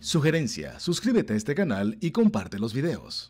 Sugerencia, suscríbete a este canal y comparte los videos.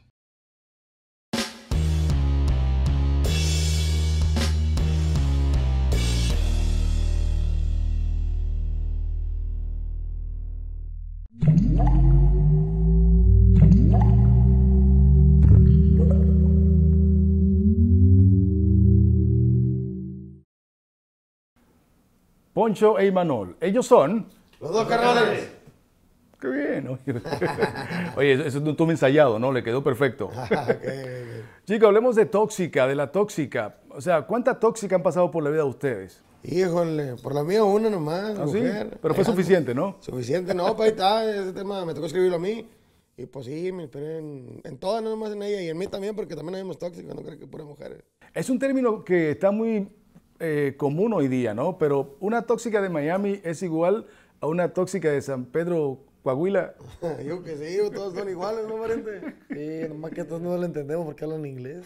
Poncho e Imanol, ellos son... Los dos carnales. Qué bien, oye. Oye, eso no estuvo ensayado, ¿no? Le quedó perfecto. Okay. Chicos, hablemos de tóxica, de la tóxica. O sea, ¿cuánta tóxica han pasado por la vida de ustedes? Híjole, por la mía una nomás, ¿Ah, sí? mujer. Pero fue suficiente, ¿no? Suficiente, no, pues ahí está, ese tema me tocó escribirlo a mí. Y pues sí, me inspiré en todas, no nomás en ella, y en mí también, porque también habíamos tóxicos, no creo que puras mujeres. Es un término que está muy común hoy día, ¿no? Pero una tóxica de Miami es igual a una tóxica de San Pedro, Coahuila. Yo que sí, todos son iguales, ¿no, pariente? Sí, nomás que todos no lo entendemos porque hablan inglés.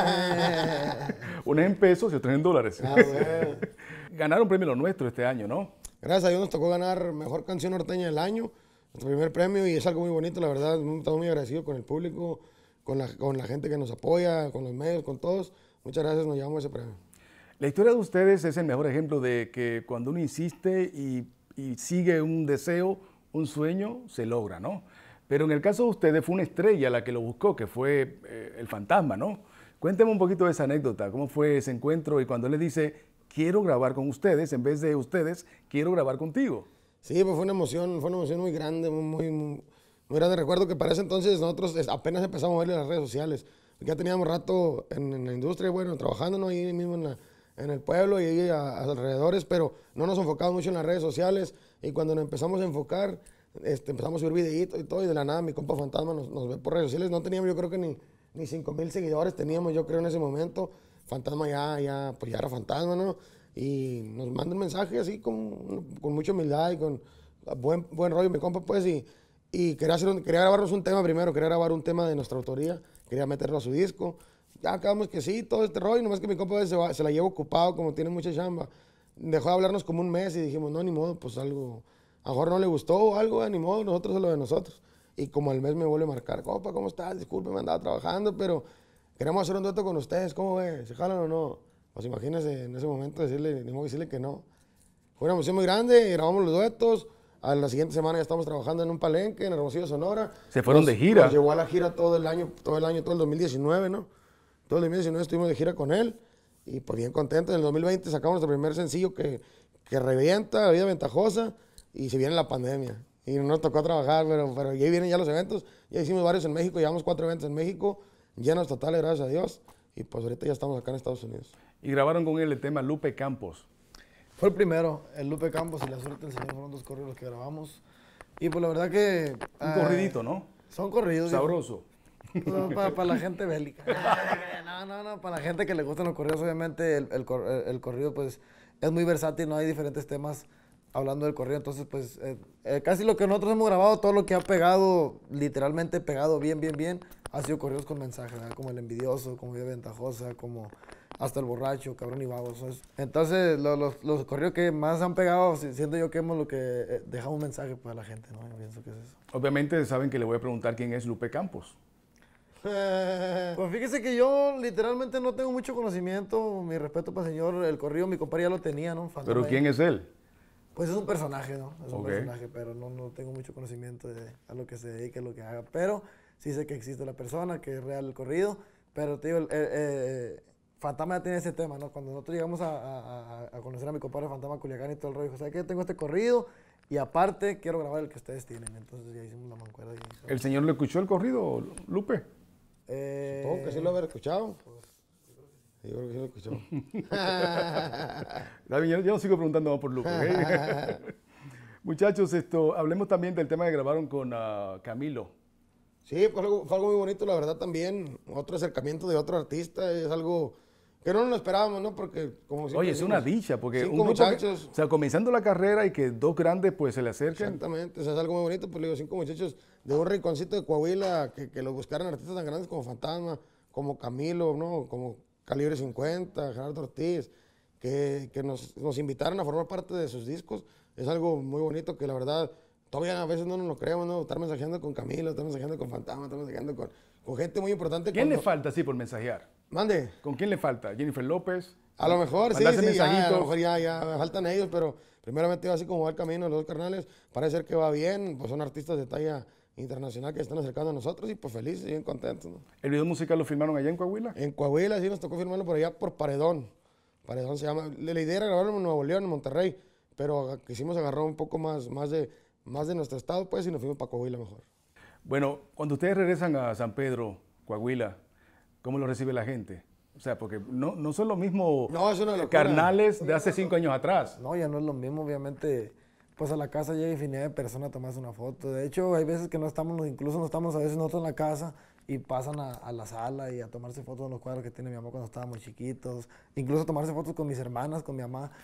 Una en pesos y otra en dólares. Ah, bueno. Ganaron premio Lo Nuestro este año, ¿no? Gracias a Dios nos tocó ganar Mejor Canción Norteña del Año, nuestro primer premio, y es algo muy bonito, la verdad. Estamos muy agradecidos con el público, con la gente que nos apoya, con los medios, con todos. Muchas gracias, nos llevamos ese premio. La historia de ustedes es el mejor ejemplo de que cuando uno insiste y sigue un deseo, un sueño, se logra, ¿no? Pero en el caso de ustedes fue una estrella la que lo buscó, que fue el fantasma, ¿no? Cuénteme un poquito de esa anécdota, cómo fue ese encuentro y cuando él les dice, quiero grabar con ustedes, en vez de ustedes, quiero grabar contigo. Sí, pues fue una emoción muy grande, muy grande. Recuerdo que para ese entonces nosotros apenas empezamos a verle las redes sociales. Ya teníamos rato en la industria, bueno, trabajando, ¿no? Ahí mismo en el pueblo y ahí a alrededores, pero no nos enfocamos mucho en las redes sociales. Y cuando nos empezamos a enfocar, empezamos a subir videitos y todo, y de la nada mi compa Fantasma nos ve por redes sociales. No teníamos, yo creo que ni 5,000 seguidores teníamos, yo creo, en ese momento. Fantasma pues ya era Fantasma, ¿no? Y nos manda un mensaje así con mucha humildad y con buen rollo, mi compa, pues, y quería grabarnos un tema primero, quería grabar un tema de nuestra autoría, quería meterlo a su disco. Ya acabamos que sí, todo este rollo, nomás que mi compa se la lleva ocupado, como tiene mucha chamba. Dejó de hablarnos como un mes y dijimos, no, ni modo, pues algo, a lo mejor no le gustó o algo, ni modo, nosotros es lo de nosotros. Y como al mes me vuelve a marcar, compa, ¿cómo estás? Disculpe, me andaba trabajando, pero queremos hacer un dueto con ustedes, ¿cómo ve? ¿Se jalan o no? Pues imagínense en ese momento ni modo decirle que no. Fue una emoción muy grande, grabamos los duetos. A la siguiente semana ya estamos trabajando en un palenque en Hermosillo, Sonora. Se fueron de gira. Nos llevó a la gira todo el 2019, ¿no? Todo el 2019 estuvimos de gira con él. Y pues bien contentos. En el 2020 sacamos nuestro primer sencillo que revienta, La Vida Ventajosa. Y se viene la pandemia. Y no nos tocó trabajar, pero ahí vienen ya los eventos. Ya hicimos varios en México, llevamos 4 eventos en México. Llenos totales, gracias a Dios. Y pues ahorita ya estamos acá en Estados Unidos. Y grabaron con él el tema Lupe Campos. Fue el primero, el Lupe Campos y La Suerte del Señor fueron 2 corridos que grabamos. Y pues la verdad que... Un corridito, ¿no? Son corridos. Sabroso. Para la gente bélica. No, para la gente que le gustan los corridos, obviamente el corrido pues es muy versátil, no hay diferentes temas hablando del corrido, entonces pues casi lo que nosotros hemos grabado, todo lo que ha pegado, literalmente pegado bien, ha sido corridos con mensajes, ¿verdad? Como El Envidioso, como Vida Ventajosa, como Hasta el Borracho, Cabrón y Vago. Entonces los corridos que más han pegado, siento yo que hemos lo que dejamos un mensaje para la gente, ¿no? Yo pienso que es eso. Obviamente saben que le voy a preguntar quién es Lupe Campos. Pues fíjese que yo literalmente no tengo mucho conocimiento, mi respeto para el señor, el corrido mi compadre ya lo tenía, ¿no? Fantasma. ¿Pero quién es él? Pues es un personaje, ¿no? Es un Ok. personaje, pero no tengo mucho conocimiento a lo que se dedique, a lo que haga. Pero sí sé que existe la persona, que es real el corrido. Pero te digo, Fantasma ya tiene ese tema, ¿no? Cuando nosotros llegamos a conocer a mi compadre Fantasma Culiacán y todo el rollo, dijo, ¿sabes qué? Tengo este corrido y aparte quiero grabar el que ustedes tienen. Entonces ya hicimos la mancuerda. ¿El señor le escuchó el corrido, Lupe? Supongo que sí lo haber escuchado. Yo creo que sí lo escuchó. Está bien, yo no sigo preguntando más por Lupe. ¿Ok? Muchachos, hablemos también del tema que grabaron con Camilo. Sí, fue algo muy bonito, la verdad, también. Otro acercamiento de otro artista, es algo que no nos lo esperábamos, ¿no? Porque como siempre Oye, es una decimos, dicha, porque 5 un grupo muchachos. o sea, comenzando la carrera y que 2 grandes pues se le acerquen. Exactamente, o sea, es algo muy bonito, pues le digo, 5 muchachos de un rinconcito de Coahuila que lo buscaran artistas tan grandes como Fantasma, como Camilo, ¿no? Como Calibre 50, Gerardo Ortiz, que nos invitaran a formar parte de sus discos. Es algo muy bonito que la verdad todavía a veces no nos lo creemos, ¿no? Estar mensajeando con Camilo, estar mensajeando con Fantasma, estar mensajeando con gente muy importante. ¿Quién le falta así por mensajear? Mande. ¿Con quién le falta? ¿Jennifer López? A lo mejor, sí, ¿Mandarse sí, ya, a mensajitos? lo mejor ya me faltan ellos, pero primeramente así como va el camino de los dos carnales, parece ser que va bien, pues son artistas de talla internacional que se están acercando a nosotros y pues felices y bien contentos, ¿no? ¿El video musical lo filmaron allá en Coahuila? En Coahuila sí nos tocó firmarlo por allá por Paredón. Paredón se llama. La idea era grabarlo en Nuevo León, en Monterrey, pero quisimos agarrar un poco más de nuestro estado, pues, y nos fuimos para Coahuila mejor. Bueno, cuando ustedes regresan a San Pedro, Coahuila, ¿cómo lo recibe la gente? O sea, porque no son los mismos No, es una locura. carnales de hace 5 años atrás. No, ya no es lo mismo, obviamente. Pues a la casa llega infinidad de personas a tomarse una foto. De hecho, hay veces que incluso no estamos a veces nosotros en la casa y pasan a la sala y a tomarse fotos en los cuadros que tiene mi mamá cuando estábamos chiquitos. Incluso tomarse fotos con mis hermanas, con mi mamá.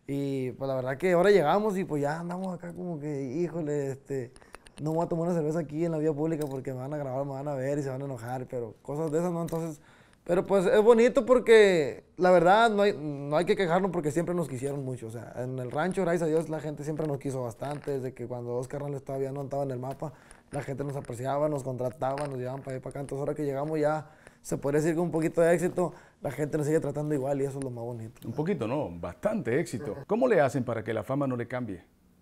Y pues la verdad que ahora llegamos y pues ya andamos acá como que, híjole, no voy a tomar una cerveza aquí en la vía pública porque me van a grabar, me van a ver y se van a enojar, pero cosas de esas, ¿no? Entonces, pero pues es bonito porque la verdad no hay que quejarnos porque siempre nos quisieron mucho. O sea, en el rancho, gracias a Dios, la gente siempre nos quiso bastante. Desde que cuando dos carnales todavía no estaban en el mapa, la gente nos apreciaba, nos contrataba, nos llevaban para allá para acá. Entonces ahora que llegamos ya, se podría decir con un poquito de éxito, la gente nos sigue tratando igual y eso es lo más bonito. Un poquito, no, bastante éxito. ¿Cómo le hacen para que la fama no le cambie?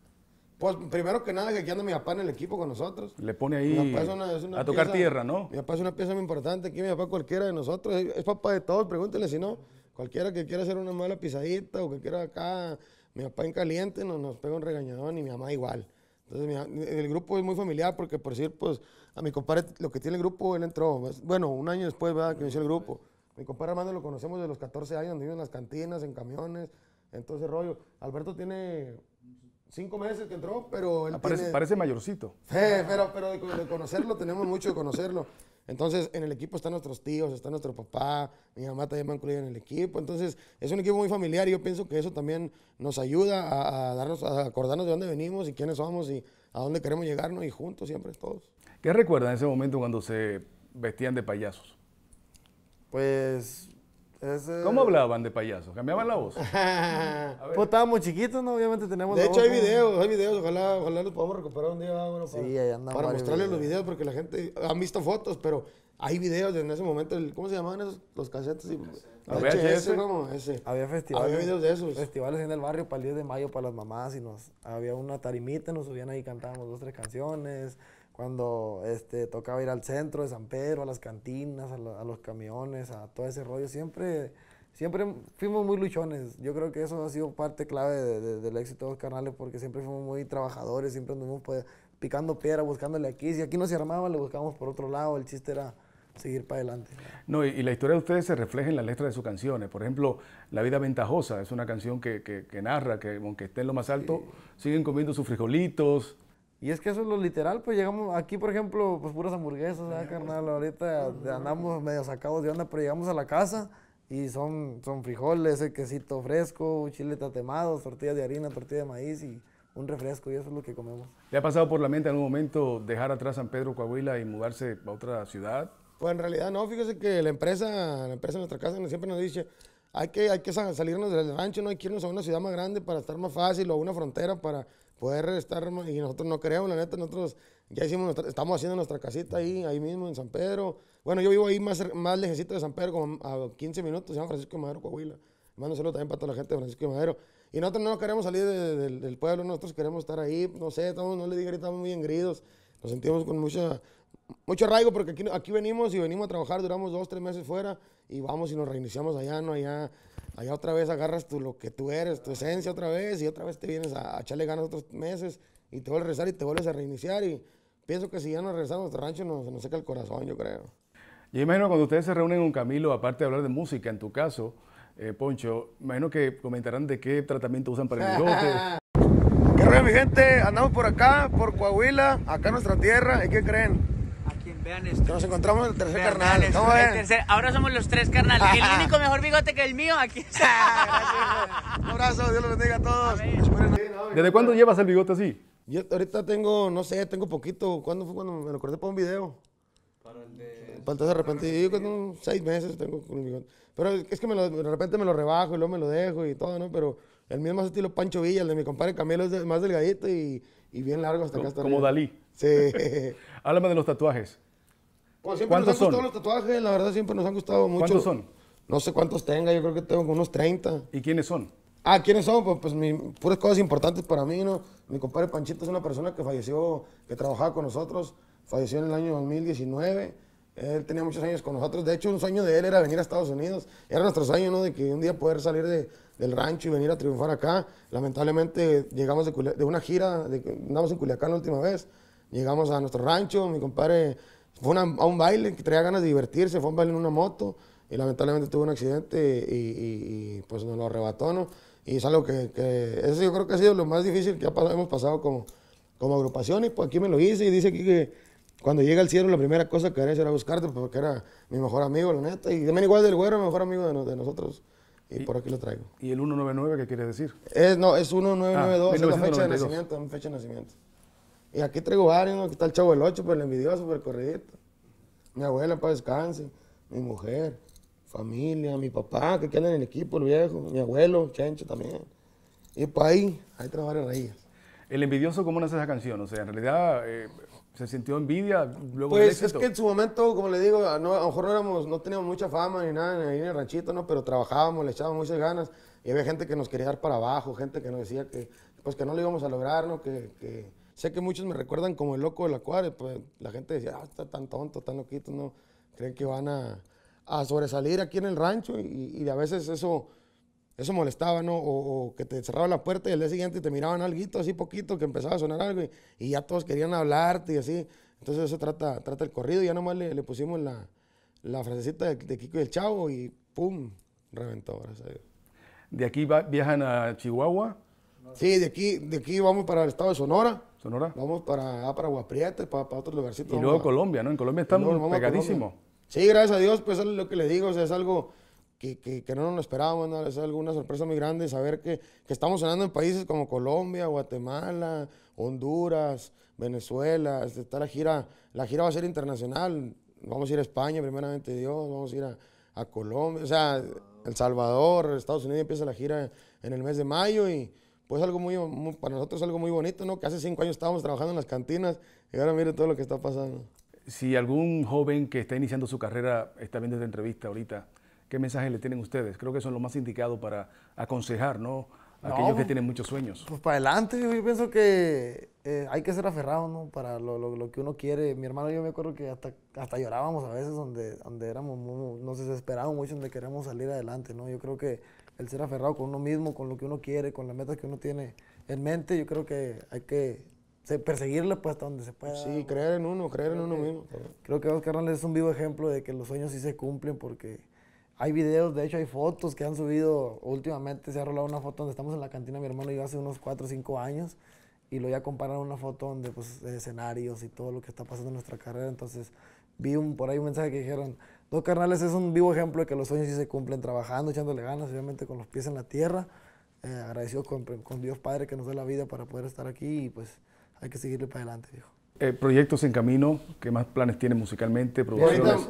Pues primero que nada, que aquí anda mi papá en el equipo con nosotros. Le pone Mi ahí papá es una a tocar pieza- tierra, ¿no? Mi papá es una pieza muy importante. Aquí mi papá cualquiera de nosotros, es papá de todos, pregúntenle si no. Cualquiera que quiera hacer una mala pisadita o que quiera acá, mi papá en caliente nos pega un regañadón y mi mamá igual. Entonces el grupo es muy familiar porque por decir, pues a mi compadre, lo que tiene el grupo, él entró, bueno, un año después, ¿verdad? Que inició el grupo. Mi compadre Armando lo conocemos desde los 14 años, donde vive en las cantinas, en camiones, en todo ese rollo. Alberto tiene 5 meses que entró, pero él Parece mayorcito. pero de conocerlo, tenemos mucho de conocerlo. Entonces, en el equipo están nuestros tíos, está nuestro papá, mi mamá también va incluida en el equipo. Entonces, es un equipo muy familiar y yo pienso que eso también nos ayuda a acordarnos de dónde venimos y quiénes somos y a dónde queremos llegarnos y juntos siempre todos. ¿Qué recuerdan en ese momento cuando se vestían de payasos? Pues... ¿Cómo hablaban de payasos? ¿Cambiaban la voz? Pues estábamos chiquitos, ¿no? Obviamente teníamos... De la hecho, voz hay como- videos, ojalá los podamos recuperar un día, bueno, Sí, ahí andan para varios mostrarles los videos. videos, porque la gente han visto fotos, pero hay videos en ese momento, ¿cómo se llamaban esos? Los casetes y ¿Los VHS? ¿cómo? Ese. Había festivales. Había videos de esos. Festivales en el barrio para el 10 de mayo para las mamás y había una tarimita, nos subían ahí, cantábamos 2, 3 canciones. Cuando tocaba ir al centro de San Pedro, a las cantinas, a los camiones, a todo ese rollo, siempre fuimos muy luchones. Yo creo que eso ha sido parte clave del éxito de los carnales porque siempre fuimos muy trabajadores, siempre anduvimos pues, picando piedra, buscándole aquí. Si aquí no se armaba, le buscábamos por otro lado. El chiste era seguir para adelante. No, y la historia de ustedes se refleja en la letra de sus canciones. Por ejemplo, La vida ventajosa es una canción que narra que aunque esté en lo más alto, siguen comiendo sus frijolitos. Y es que eso es lo literal, pues llegamos aquí, por ejemplo, pues puras hamburguesas, ¿verdad, carnal? Ahorita andamos medio sacados de onda, pero llegamos a la casa y son frijoles, el quesito fresco, chile tatemado, tortillas de harina, tortilla de maíz y un refresco, y eso es lo que comemos. ¿Le ha pasado por la mente en algún momento dejar atrás San Pedro, Coahuila y mudarse a otra ciudad? Pues en realidad no, fíjese que la empresa en nuestra casa siempre nos dice, hay que salirnos del rancho, no hay que irnos a una ciudad más grande para estar más fácil o a una frontera para poder estar más, y nosotros no queremos, la neta, nosotros ya estamos haciendo nuestra casita ahí mismo en San Pedro. Bueno, yo vivo ahí más lejecito de San Pedro, como a 15 minutos, se llama Francisco de Madero, Coahuila. Mando saludo también para toda la gente de Francisco de Madero. Y nosotros no queremos salir del pueblo, nosotros queremos estar ahí, no sé, no le digo ahorita, estamos muy engridos, nos sentimos con mucho arraigo porque aquí venimos a trabajar, duramos 2, 3 meses fuera y vamos y nos reiniciamos allá, ¿no? Allá otra vez agarras lo que tú eres, tu esencia otra vez y otra vez te vienes a echarle ganas otros meses y te vuelves a regresar y te vuelves a reiniciar y pienso que si ya nos regresamos a nuestro rancho nos seca el corazón, yo creo. Yo imagino cuando ustedes se reúnen con Camilo, aparte de hablar de música, en tu caso, Poncho, imagino que comentarán de qué tratamiento usan para el bigote. ¿Qué rollo, mi gente? Andamos por acá, por Coahuila, acá en nuestra tierra, ¿y qué creen? A quien vean esto. Que nos encontramos en el tercer Vean, carnal. vean, ¿Cómo el ven? tercer- ahora somos los 3 carnales. El único mejor bigote que el mío aquí está. Un abrazo, Dios los bendiga a todos. ¿Desde cuándo llevas el bigote así? Yo ahorita tengo, no sé, tengo poquito. ¿Cuándo fue cuando me lo corté para un video? Entonces de repente, yo con unos 6 meses tengo con el bigote. Pero es que de repente me lo rebajo y luego me lo dejo y todo, ¿no? Pero El mío es más estilo Pancho Villa, el de mi compadre Camilo es más delgadito y bien largo hasta acá. Hasta Como arriba. Dalí. Sí. Háblame de los tatuajes. Pues siempre nos ¿Cuántos han gustado son? los tatuajes, la verdad siempre nos han gustado mucho. ¿Cuántos son? No sé cuántos tenga, yo creo que tengo como unos 30. ¿Y quiénes son? ¿Quiénes son? Pues puras cosas importantes para mí, ¿no? Mi compadre Panchito es una persona que falleció, que trabajaba con nosotros, falleció en el año 2019. Él tenía muchos años con nosotros. De hecho, un sueño de él era venir a Estados Unidos. Era nuestro sueño, ¿no? De que un día poder salir del rancho y venir a triunfar acá. Lamentablemente, llegamos de una gira, andamos en Culiacán la última vez. Llegamos a nuestro rancho, mi compadre fue a un baile, que traía ganas de divertirse, fue a un baile en una moto y lamentablemente tuvo un accidente y pues nos lo arrebató, ¿no? Y es algo que eso yo creo que ha sido lo más difícil que hemos pasado como agrupación y pues aquí me lo hice y dice aquí que cuando llega al cielo la primera cosa que haré será buscarte porque era mi mejor amigo, la neta, y también igual del güero, mi mejor amigo de nosotros y por aquí lo traigo. ¿Y el 199 qué quiere decir? No, es 1992, es la fecha de 1992. nacimiento, mi fecha de nacimiento. Y aquí traigo varios, ¿no? Aquí está el Chavo del 8, pero el envidioso, pero el corridito. Mi abuela, para descanse, mi mujer, familia, mi papá, que queda en el equipo, el viejo, mi abuelo, Chencho también. Y pues ahí tengo varias raíces. El envidioso, ¿cómo nace esa canción? O sea, en realidad se sintió envidia luego del Pues es éxito. que en su momento, como le digo, a lo mejor no teníamos mucha fama ni nada ahí en el ranchito, ¿no? Pero trabajábamos, le echábamos muchas ganas. Y había gente que nos quería dar para abajo, gente que nos decía que, pues, que no lo íbamos a lograr, ¿no? Sé que muchos me recuerdan como el loco del acuario, pues la gente decía, está tan tonto, tan loquito, ¿no? Creen que van a sobresalir aquí en el rancho y a veces eso molestaba, ¿no? O que te cerraban la puerta y al día siguiente te miraban algo así poquito, que empezaba a sonar algo y ya todos querían hablarte y así. Entonces eso trata el corrido y ya nomás le pusimos la frasecita de Kiko y el Chavo y ¡pum! Reventó, gracias a Dios. De aquí viajan a Chihuahua, Sí, de aquí vamos para el estado de Sonora. Sonora, Vamos para Agua Prieta, para otros lugarcitos. y luego Colombia, ¿no? En Colombia estamos Luego vamos a pegadísimos. Colombia. Sí, gracias a Dios, pues es lo que le digo, o sea, es algo que no nos lo esperábamos, ¿no? Es algo, una sorpresa muy grande saber que estamos sonando en países como Colombia, Guatemala, Honduras, Venezuela. Está la gira va a ser internacional, vamos a ir a España primeramente Dios, vamos a ir a Colombia, o sea, El Salvador, Estados Unidos empieza la gira en el mes de mayo y pues algo para nosotros es algo muy bonito, ¿no? Que hace 5 años estábamos trabajando en las cantinas y ahora mire todo lo que está pasando. Si algún joven que está iniciando su carrera está viendo esta entrevista ahorita, ¿qué mensaje le tienen ustedes? Creo que son los más indicados para aconsejar, ¿no? A aquellos que tienen muchos sueños. Pues para adelante, yo pienso que hay que ser aferrado, ¿no? Para lo que uno quiere. Mi hermano y yo me acuerdo que hasta llorábamos a veces donde nos desesperábamos mucho, donde queremos salir adelante, ¿no? Yo creo que el ser aferrado con uno mismo, con lo que uno quiere, con las metas que uno tiene en mente, yo creo que hay que perseguirle pues hasta donde se pueda. Sí, creer en uno mismo. Creo que Dos Carnales es un vivo ejemplo de que los sueños sí se cumplen porque hay videos, de hecho hay fotos que han subido últimamente, se ha rolado una foto donde estamos en la cantina mi hermano y yo hace unos 4 o 5 años y lo ya comparan una foto donde pues escenarios y todo lo que está pasando en nuestra carrera, entonces vi por ahí un mensaje que dijeron, Dos Carnales es un vivo ejemplo de que los sueños sí se cumplen trabajando, echándole ganas, obviamente con los pies en la tierra, agradecidos con Dios Padre que nos da la vida para poder estar aquí y pues hay que seguirle para adelante, viejo. Proyectos en camino, ¿qué más planes tienen musicalmente, producciones?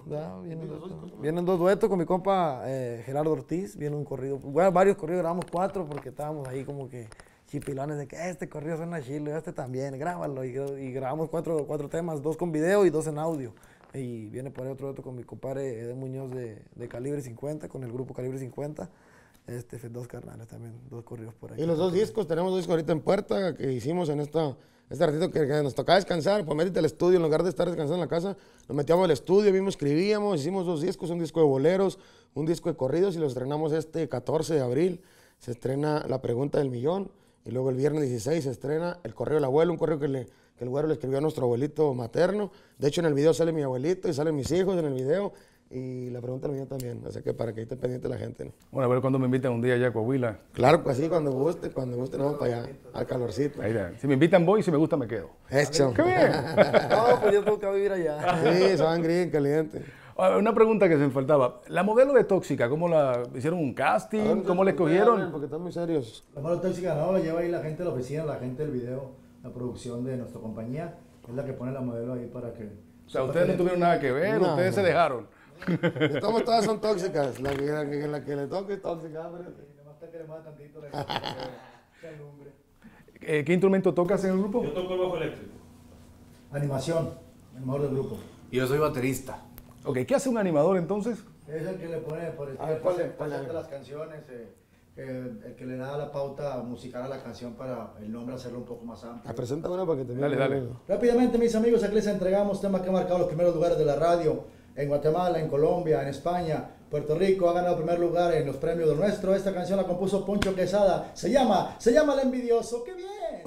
Vienen 2 duetos con mi compa Gerardo Ortiz, viene un corrido, bueno, varios corridos, grabamos 4 porque estábamos ahí como que chipilones de que este corrido suena chilo, este también, grábalo, y grabamos 4 temas, 2 con video y 2 en audio. Y viene por ahí otro dueto con mi compadre Eden Muñoz de Calibre 50, con el grupo Calibre 50. Dos Carnales también, 2 corridos por ahí. Y los 2 discos, tenemos 2 discos ahorita en puerta que hicimos en este ratito que nos tocaba descansar, pues métete al estudio, en lugar de estar descansando en la casa, nos metíamos al estudio, mismo escribíamos, hicimos 2 discos, un disco de boleros, un disco de corridos y los estrenamos 14 de abril, se estrena La Pregunta del Millón y luego el viernes 16 se estrena El Correo del Abuelo, un correo que el güero le escribió a nuestro abuelito materno, de hecho en el video sale mi abuelito y salen mis hijos en el video. Y La Pregunta del Millón también, así que para que esté pendiente la gente, ¿no? Bueno, a ver cuándo me invitan un día allá a Coahuila. Claro, pues sí, cuando guste, nos vamos para allá, al calorcito. Ahí está. Si me invitan voy, si me gusta me quedo. Hecho. ¡Qué bien! No, pues yo tengo que vivir allá. Sí, sangre caliente. Una pregunta que se me faltaba. La modelo de Tóxica, ¿cómo la hicieron un casting? ¿Cómo la escogieron? Porque están muy serios. La mano tóxica no, lo lleva ahí la gente de la oficina, la gente del video, la producción de nuestra compañía, es la que pone la modelo ahí para que... O sea, ustedes no tuvieron nada que ver, No, ustedes no. se dejaron. Todas son tóxicas, la que le toque es tóxica, espérate. falta que le mueva tantito la que alumbre. ¿Qué instrumento tocas en el grupo? Yo toco el bajo eléctrico. Animación, el mejor del grupo. Y yo soy baterista. Ok, ¿qué hace un animador entonces? Es el que le pone, por presenta las canciones, el que le da la pauta musical a la canción para el nombre hacerlo un poco más amplio. Presenta una para que te Dale, dale. Rápidamente, mis amigos, aquí les entregamos temas que han marcado los primeros lugares de la radio en Guatemala, en Colombia, en España, Puerto Rico. Ha ganado el primer lugar en los premios de nuestro. Esta canción la compuso Poncho Quesada. Se llama El Envidioso. ¡Qué bien!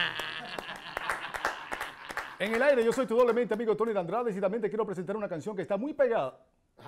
En el aire, yo soy tu doblemente amigo Tony de Andrade y también te quiero presentar una canción que está muy pegada.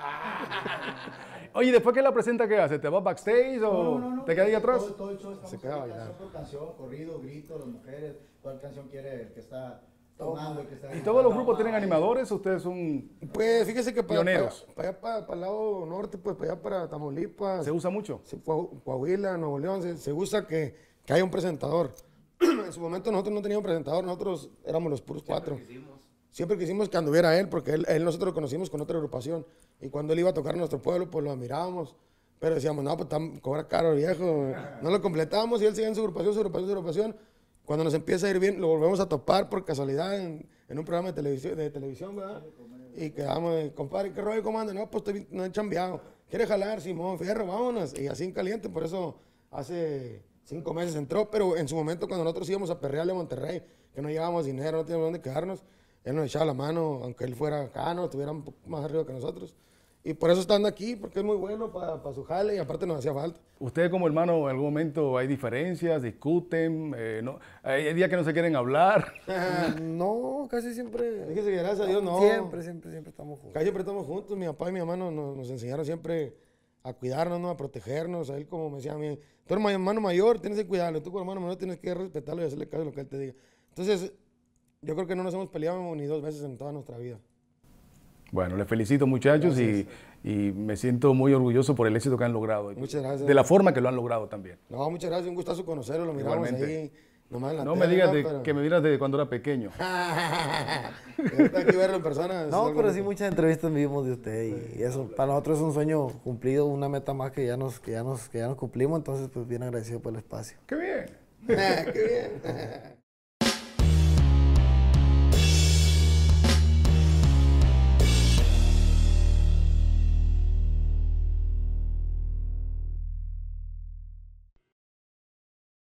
Oye, después que la presenta, ¿qué hace? ¿Te vas backstage o No. te quedas ahí atrás? Todo el show estamos Se queda a bailar. canción por canción, corrido, grito, las mujeres, cuál canción quiere el que está tomando, el que está... ¿Y todos los grupos tienen animadores o ustedes son...? Pues fíjese que Pioneros. para allá, para el lado norte, pues para allá, para Tamaulipas, ¿Se usa mucho? sí, Coahuila, Nuevo León, se usa que haya un presentador. En su momento nosotros no teníamos presentador, nosotros éramos los puros cuatro. Siempre quisimos que anduviera él, porque él nosotros lo conocimos con otra agrupación. Y cuando él iba a tocar en nuestro pueblo, pues lo admirábamos. Pero decíamos, no, pues cobra caro, viejo. No lo completábamos y él seguía en su agrupación. Cuando nos empieza a ir bien, lo volvemos a topar por casualidad en un programa de televisión, ¿verdad? Y quedamos, compadre, ¿qué rollo, cómo anda? No, pues no he chambeado. ¿Quiere jalar? Simón, fierro, vámonos. Y así en caliente, por eso hace 5 meses entró. Pero en su momento, cuando nosotros íbamos a perrearle a Monterrey, que no llevábamos dinero, no teníamos dónde quedarnos, él nos echaba la mano, aunque él fuera acá, no, estuviera un poco más arriba que nosotros. Y por eso estando aquí, porque es muy bueno para su jale y aparte nos hacía falta. ¿Ustedes como hermanos en algún momento hay diferencias, discuten, hay días que no se quieren hablar? No, casi siempre. Fíjese que gracias a Dios, no. Siempre estamos juntos. Casi siempre estamos juntos. Mi papá y mi mamá nos enseñaron siempre a cuidarnos, ¿no? A protegernos. A él, como me decía a mí, tú eres hermano mayor, tienes que cuidarlo. Tú como hermano menor tienes que respetarlo y hacerle caso a lo que él te diga. Entonces, yo creo que no nos hemos peleado ni 2 veces en toda nuestra vida. Bueno, les felicito muchachos y me siento muy orgulloso por el éxito que han logrado. Muchas gracias. De la forma que lo han logrado también. No, muchas gracias, un gustazo conocerlo, lo miramos Igualmente. ahí. Nomás en la No tele, me digas pero- que me miras de cuando era pequeño. Ahorita aquí verlo en persona. es No, algo pero sí bonito. muchas entrevistas vivimos de usted y eso para nosotros es un sueño cumplido, una meta más que ya nos cumplimos, entonces pues bien agradecido por el espacio. ¡Qué bien! Qué bien.